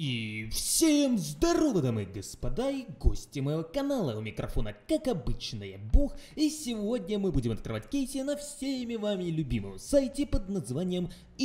И всем здорово, дамы и господа, и гости моего канала. У микрофона, как обычно, я Бог, и сегодня мы будем открывать кейсы на всеми вами любимом сайте под названием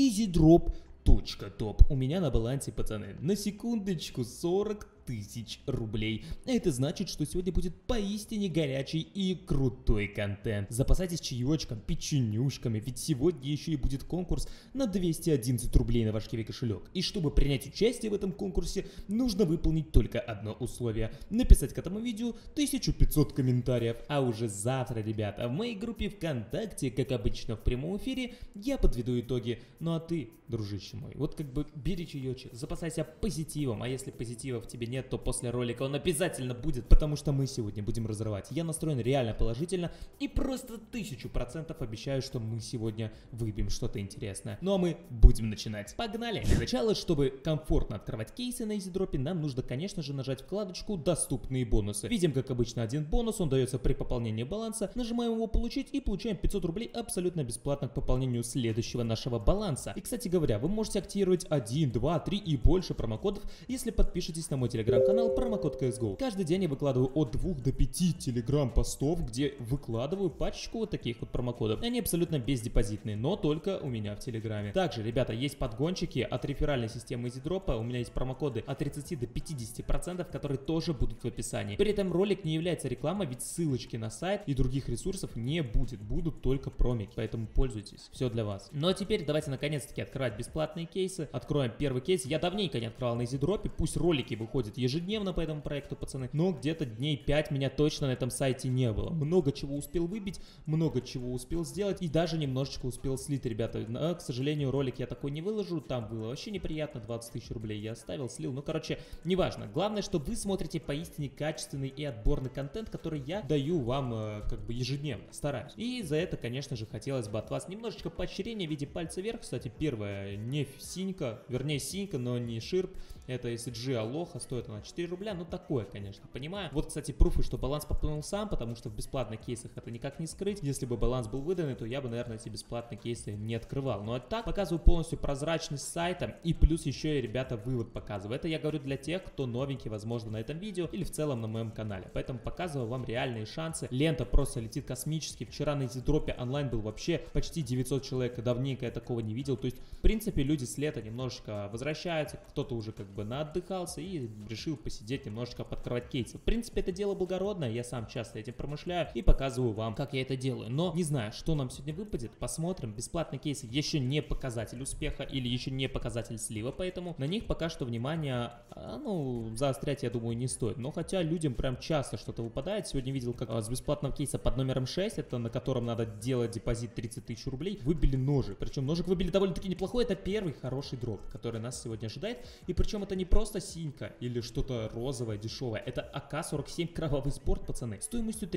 EasyDrop.top. У меня на балансе, пацаны, на секундочку 40 тысяч рублей. Это значит, что сегодня будет поистине горячий и крутой контент. Запасайтесь чаечком, печенюшками, ведь сегодня еще и будет конкурс на 211 рублей на ваш киви кошелек. И чтобы принять участие в этом конкурсе, нужно выполнить только одно условие: написать к этому видео 1500 комментариев. А уже завтра, ребята, в моей группе ВКонтакте, как обычно в прямом эфире, я подведу итоги. Ну а ты, дружище мой, вот как бы бери чаечек, запасайся позитивом, а если позитива в тебе нет, то после ролика он обязательно будет, потому что мы сегодня будем разрывать. Я настроен реально положительно и просто 1000% обещаю, что мы сегодня выбьем что-то интересное. Ну а мы будем начинать. Погнали! Для начала, чтобы комфортно открывать кейсы на EasyDrop, нам нужно, конечно же, нажать вкладочку «Доступные бонусы». Видим, как обычно, один бонус, он дается при пополнении баланса. Нажимаем его «Получить» и получаем 500 рублей абсолютно бесплатно к пополнению следующего нашего баланса. И, кстати говоря, вы можете активировать 1, 2, 3 и больше промокодов, если подпишетесь на мой телеграм-канал, промокод CSGO. Каждый день я выкладываю от 2 до 5 телеграм-постов, где выкладываю пачечку вот таких вот промокодов. Они абсолютно бездепозитные, но только у меня в телеграме. Также, ребята, есть подгончики от реферальной системы EasyDrop. У меня есть промокоды от 30 до 50%, которые тоже будут в описании. При этом ролик не является рекламой, ведь ссылочки на сайт и других ресурсов не будет. Будут только промики, поэтому пользуйтесь. Все для вас. Ну а теперь давайте наконец-таки открывать бесплатные кейсы. Откроем первый кейс. Я давненько не открывал на EasyDrop. Пусть ролики выходят ежедневно по этому проекту, пацаны, но где-то дней 5 меня точно на этом сайте не было. Много чего успел выбить, много чего успел сделать и даже немножечко успел слить, ребята. Но, к сожалению, ролик я такой не выложу. Там было вообще неприятно, 20 тысяч рублей я оставил, слил. Ну, короче, неважно. Главное, что вы смотрите поистине качественный и отборный контент, который я даю вам как бы ежедневно, стараюсь. И за это, конечно же, хотелось бы от вас немножечко поощрения в виде пальца вверх. Кстати, первая не синька, вернее синька, но не ширп. Это SG Алоха, стоит она 4 рубля, ну такое, конечно, понимаю. Вот, кстати, пруфы, что баланс пополнил сам, потому что в бесплатных кейсах это никак не скрыть. Если бы баланс был выданный, то я бы, наверное, эти бесплатные кейсы не открывал. Но так показываю полностью прозрачность сайта и плюс еще и, ребята, вывод показываю. Это я говорю для тех, кто новенький, возможно, на этом видео или в целом на моем канале. Поэтому показываю вам реальные шансы. Лента просто летит космически. Вчера на EasyDrop онлайн был вообще почти 900 человек, давненько я такого не видел. То есть, в принципе, люди с лета немножечко возвращаются, кто-то уже как бы наотдыхался и решил посидеть немножечко подкрывать кейсы. В принципе, это дело благородное, я сам часто этим промышляю и показываю вам, как я это делаю. Но не знаю, что нам сегодня выпадет, посмотрим. Бесплатные кейсы еще не показатель успеха или еще не показатель слива, поэтому на них пока что внимание, заострять, я думаю, не стоит. Но хотя людям прям часто что-то выпадает. Сегодня видел, как с бесплатного кейса под номером 6, это на котором надо делать депозит 30 тысяч рублей, выбили ножик. Причем ножик выбили довольно-таки неплохой, это первый хороший дроп, который нас сегодня ожидает. И причем это не просто синька или что-то розовое, дешевое. Это АК-47 кровавый спорт, пацаны, стоимостью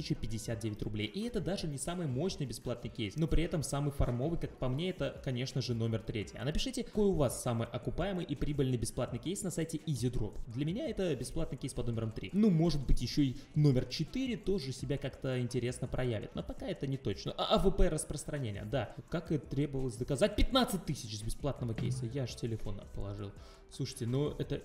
3059 рублей. И это даже не самый мощный бесплатный кейс, но при этом самый фармовый, как по мне, это, конечно же, номер 3. А напишите, какой у вас самый окупаемый и прибыльный бесплатный кейс на сайте EasyDrop. Для меня это бесплатный кейс под номером 3. Ну, может быть, еще и номер 4 тоже себя как-то интересно проявит, но пока это не точно. АВП распространения, да. Как и требовалось доказать, 15 тысяч с бесплатного кейса. Я аж телефон положил. Слушайте, ну это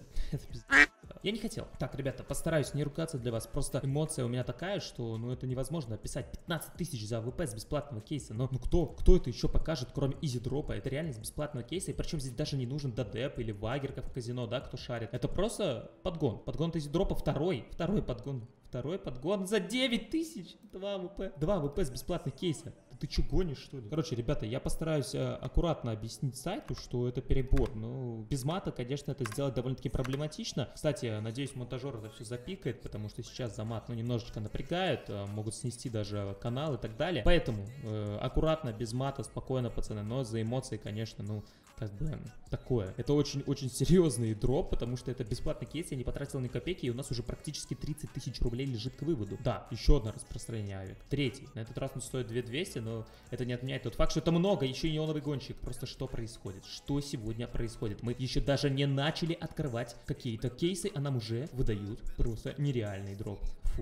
я не хотел. Так, ребята, постараюсь не ругаться для вас. Просто эмоция у меня такая, что это невозможно описать. 15 тысяч за АВП с бесплатного кейса. Но кто это еще покажет, кроме EasyDrop? Это реально с бесплатного кейса. И причем здесь даже не нужен ДДЭП или вагер, как в казино, да, кто шарит. Это просто подгон. Подгон от EasyDrop второй подгон. Второй подгон за 9 тысяч. 2 АВП с бесплатных кейса. Ты что, гонишь, что ли? Короче, ребята, я постараюсь аккуратно объяснить сайту, что это перебор. Ну, без мата, конечно, это сделать довольно-таки проблематично. Кстати, надеюсь, монтажер это все запикает, потому что сейчас за мат, немножечко напрягает, могут снести даже канал и так далее. Поэтому аккуратно, без мата, спокойно, пацаны, но за эмоции, конечно, как бы такое. Это очень-очень серьезный дроп, потому что это бесплатный кейс, я не потратил ни копейки, и у нас уже практически 30 тысяч рублей лежит к выводу. Да, еще одно распространение авик. Третий. На этот раз он стоит 2200, но это не отменяет тот факт, что это много, еще и неоновый гонщик. Просто что происходит? Что сегодня происходит? Мы еще даже не начали открывать какие-то кейсы, а нам уже выдают просто нереальный дроп. Фух.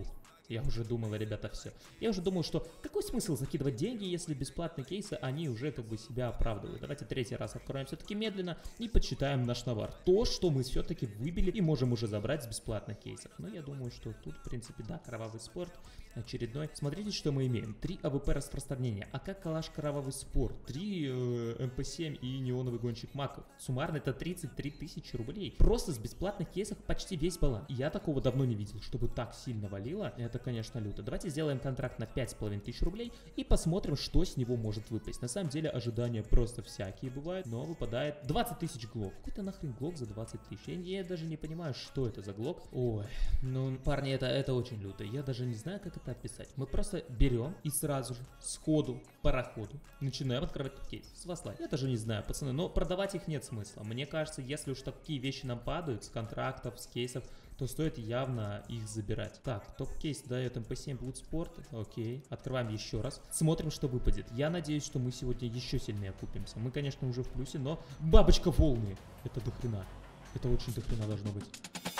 Я уже думал, ребята, все. Я уже думал, что какой смысл закидывать деньги, если бесплатные кейсы, они уже как бы себя оправдывают. Давайте третий раз откроем все-таки медленно и подсчитаем наш навар. То, что мы все-таки выбили и можем уже забрать с бесплатных кейсов. Но я думаю, что тут, в принципе, да, кровавый спорт очередной. Смотрите, что мы имеем. 3 АВП распространения, АК Калаш Кровавый спорт, 3 МП7 и неоновый гонщик Маков. Суммарно это 33 тысячи рублей. Просто с бесплатных кейсов почти весь баланс. Я такого давно не видел, чтобы так сильно валило. Это, конечно, люто. Давайте сделаем контракт на 5,5 рублей и посмотрим, что с него может выпасть. На самом деле ожидания просто всякие бывают, но выпадает 20 тысяч глок. Какой-то нахрен глок за 20 тысяч? Я даже не понимаю, что это за глок. Ой, ну, парни, это очень люто. Я даже не знаю, как это описать. Мы просто берем и сразу же, сходу, пароходу, начинаем открывать кейс. С восла. Я даже не знаю, пацаны, но продавать их нет смысла. Мне кажется, если уж такие вещи нам падают с контрактов, с кейсов, то стоит явно их забирать. Так, топ-кейс дает МП7 Bloodsport. Окей. Открываем еще раз. Смотрим, что выпадет. Я надеюсь, что мы сегодня еще сильнее окупимся. Мы, конечно, уже в плюсе, но бабочка волны. Это дохрена. Это очень дохрена должно быть.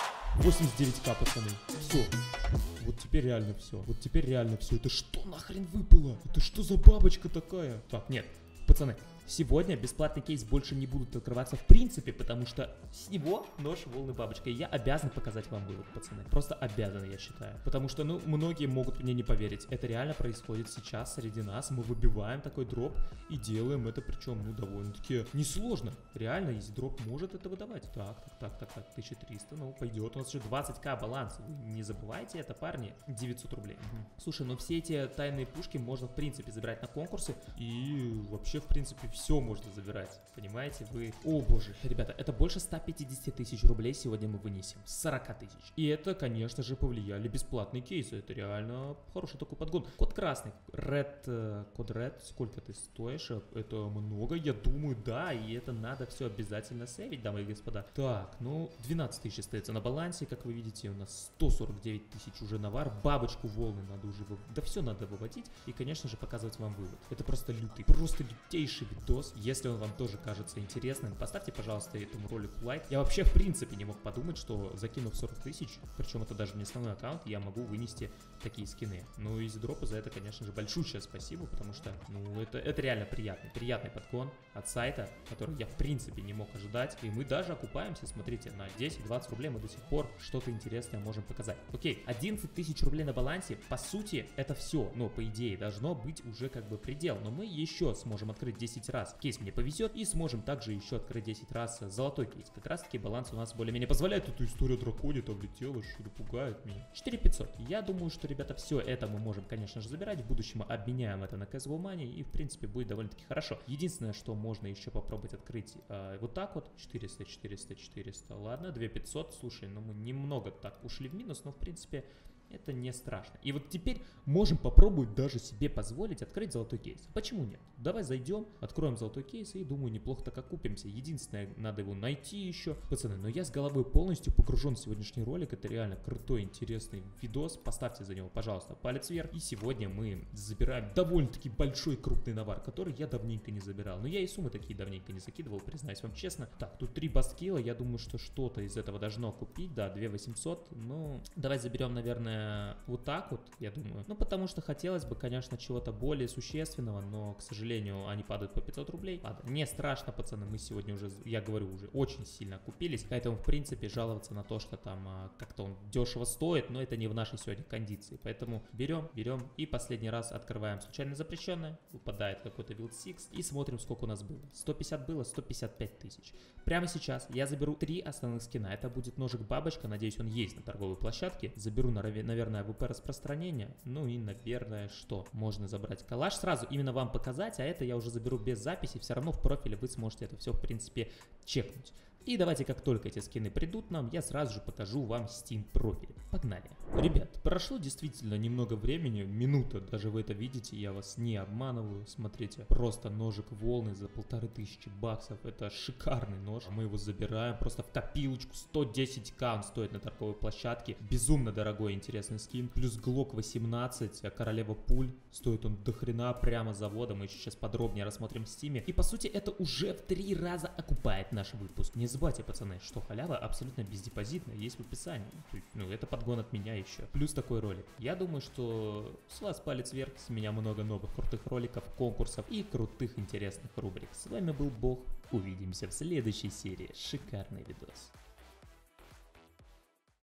89к, пацаны. Все. Вот теперь реально все. Вот теперь реально все. Это что нахрен выпало? Это что за бабочка такая? Так, нет. Пацаны, сегодня бесплатный кейс больше не будут открываться в принципе, потому что с него нож волны бабочка. И я обязан показать вам вывод, пацаны. Просто обязан, я считаю. Потому что, ну, многие могут мне не поверить. Это реально происходит сейчас среди нас. Мы выбиваем такой дроп и делаем это, причем, ну, довольно-таки несложно. Реально, если дроп может это выдавать. Так, 1300, ну, пойдет. У нас еще 20к баланс. Вы не забывайте это, парни. 900 рублей. Слушай, ну, все эти тайные пушки можно, в принципе, забирать на конкурсы. И вообще, в принципе, все можно забирать. Понимаете, вы... О, боже, ребята, это больше 150 тысяч рублей сегодня мы вынесем. С 40 тысяч. И это, конечно же, повлияли бесплатные кейсы. Это реально хороший такой подгон. Код красный. Код Red. Сколько ты стоишь? Это много, я думаю, да. И это надо все обязательно сейвить, дамы и господа. Так, ну, 12 тысяч остается на балансе. Как вы видите, у нас 149 тысяч уже навар. Бабочку волны надо уже... Да все надо выводить. И, конечно же, показывать вам вывод. Это просто лютый. Просто лютейший видос. Если он вам тоже кажется интересным, поставьте, пожалуйста, этому ролику лайк. Я вообще, в принципе, не мог подумать, что закинув 40 тысяч, причем это даже не основной аккаунт, я могу вынести такие скины. Ну и за дропы за это, конечно же, большущее спасибо, потому что, ну, это реально приятный подгон от сайта, который я, в принципе, не мог ожидать. И мы даже окупаемся, смотрите, на 10-20 рублей мы до сих пор что-то интересное можем показать. Окей, 11 тысяч рублей на балансе, по сути, это все, но, по идее, должно быть уже как бы предел, но мы еще сможем открыть 10 раз кейс мне повезет, и сможем также еще открыть 10 раз золотой кейс. Как раз таки баланс у нас более-менее позволяет. Эта история драконит, облетела, что-то пугает меня. 4500. Я думаю, что, ребята, все это мы можем, конечно же, забирать. В будущем обменяем это на Casual Money, и, в принципе, будет довольно-таки хорошо. Единственное, что можно еще попробовать открыть вот так вот. 400, 400, 400. Ладно, 2500. Слушай, ну мы немного так ушли в минус, но, в принципе... Это не страшно. И вот теперь можем попробовать даже себе позволить открыть золотой кейс. Почему нет? Давай зайдем, откроем золотой кейс и, думаю, неплохо так окупимся. Единственное, надо его найти еще. Пацаны, но я с головой полностью погружен в сегодняшний ролик. Это реально крутой, интересный видос. Поставьте за него, пожалуйста, палец вверх. И сегодня мы забираем довольно-таки большой крупный навар, который я давненько не забирал. Но я и суммы такие давненько не закидывал, признаюсь вам честно. Так, тут 3 баскила. Я думаю, что что-то из этого должно купить. Да, 2800. Ну, давай заберем, наверное, вот так вот, я думаю. Ну, потому что хотелось бы, конечно, чего-то более существенного, но, к сожалению, они падают по 500 рублей. Ладно, не страшно, пацаны, мы сегодня уже, я говорю, уже очень сильно окупились. Поэтому, в принципе, жаловаться на то, что там как-то он дешево стоит, но это не в нашей сегодня кондиции. Поэтому берем и последний раз открываем случайно запрещенное. Выпадает какой-то Wild Six и смотрим, сколько у нас было. 150 было, 155 тысяч. Прямо сейчас я заберу 3 основных скина. Это будет ножик бабочка, надеюсь, он есть на торговой площадке. Заберу, наверное, ВП распространения. Ну и, наверное, что? Можно забрать калаш сразу, именно вам показать, а это я уже заберу без записи. Все равно в профиле вы сможете это все, в принципе, чекнуть. И давайте, как только эти скины придут нам, я сразу же покажу вам Steam профиль. Погнали. Ребят, прошло действительно немного времени, минута, даже вы это видите, я вас не обманываю. Смотрите, просто ножик волны за 1500 баксов, это шикарный нож. Мы его забираем просто в копилочку, 110к он стоит на торговой площадке. Безумно дорогой интересный скин. Плюс Glock 18, королева пуль, стоит он дохрена прямо завода. Мы еще сейчас подробнее рассмотрим в Steam. И по сути это уже в 3 раза окупает наш выпуск. Не забывайте забывайте, пацаны, что халява абсолютно бездепозитная, есть в описании. То есть, ну, это подгон от меня еще. Плюс такой ролик. Я думаю, что с вас палец вверх, с меня много новых крутых роликов, конкурсов и крутых интересных рубрик. С вами был Бог. Увидимся в следующей серии. Шикарный видос.